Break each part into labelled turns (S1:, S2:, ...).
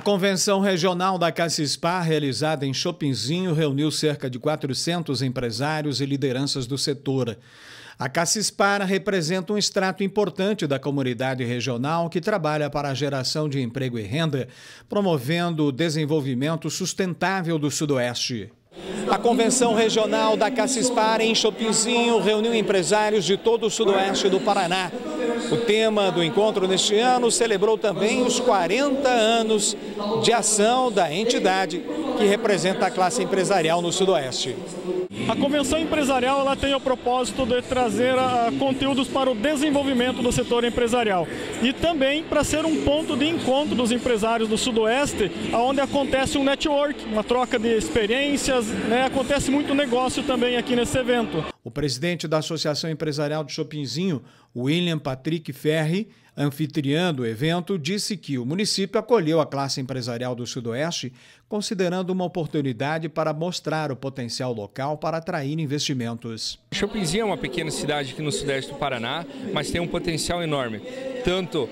S1: convenção regional da Cassispar, realizada em Chopinzinho, reuniu cerca de 400 empresários e lideranças do setor. A Cassispar representa um extrato importante da comunidade regional que trabalha para a geração de emprego e renda, promovendo o desenvolvimento sustentável do Sudoeste. A convenção regional da Cassispar em Chopinzinho reuniu empresários de todo o Sudoeste do Paraná. O tema do encontro neste ano celebrou também os 40 anos de ação da entidade que representa a classe empresarial no Sudoeste.
S2: A convenção empresarial ela tem o propósito de trazer conteúdos para o desenvolvimento do setor empresarial e também para ser um ponto de encontro dos empresários do Sudoeste, onde acontece um network, uma troca de experiências, acontece muito negócio também aqui nesse evento.
S1: O presidente da Associação Empresarial de Chopinzinho, William Patrick Ferri, anfitriã do evento, disse que o município acolheu a classe empresarial do Sudoeste, considerando uma oportunidade para mostrar o potencial local para atrair investimentos.
S3: Chopinzinho é uma pequena cidade aqui no sudeste do Paraná, mas tem um potencial enorme, tanto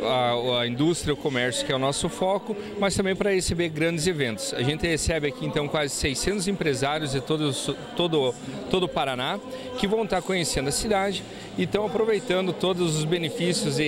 S3: a indústria, o comércio, que é o nosso foco, mas também para receber grandes eventos. A gente recebe aqui então quase 600 empresários de todo o Paraná que vão estar conhecendo a cidade e estão aproveitando todos os benefícios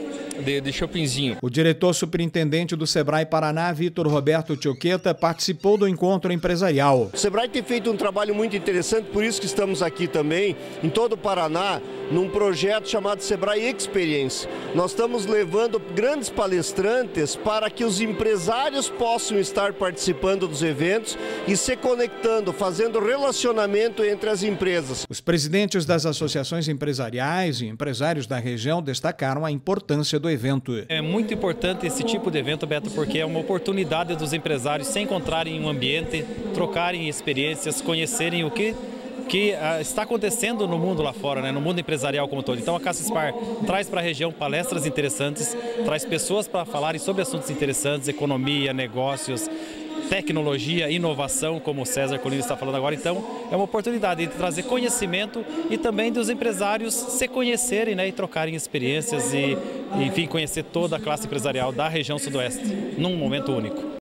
S3: de Chopinzinho.
S1: O diretor superintendente do Sebrae Paraná, Vitor Roberto Tioqueta, participou do encontro empresarial.
S4: O Sebrae tem feito um trabalho muito interessante, por isso que estamos aqui também, em todo o Paraná, num projeto chamado Sebrae Experience. Nós estamos levando grandes palestrantes para que os empresários possam estar participando dos eventos e se conectando, fazendo relacionamento entre as empresas.
S1: Os presidentes das associações empresariais e empresários da região destacaram a importância do evento.
S5: É muito importante esse tipo de evento, Beto, porque é uma oportunidade dos empresários se encontrarem em um ambiente, trocarem experiências, conhecerem o que está acontecendo no mundo lá fora, no mundo empresarial como todo. Então a Cassispar traz para a região palestras interessantes, traz pessoas para falarem sobre assuntos interessantes, economia, negócios, tecnologia, inovação, como o César Colina está falando agora. Então é uma oportunidade de trazer conhecimento e também dos empresários se conhecerem e trocarem experiências e, enfim, conhecer toda a classe empresarial da região sudoeste num momento único.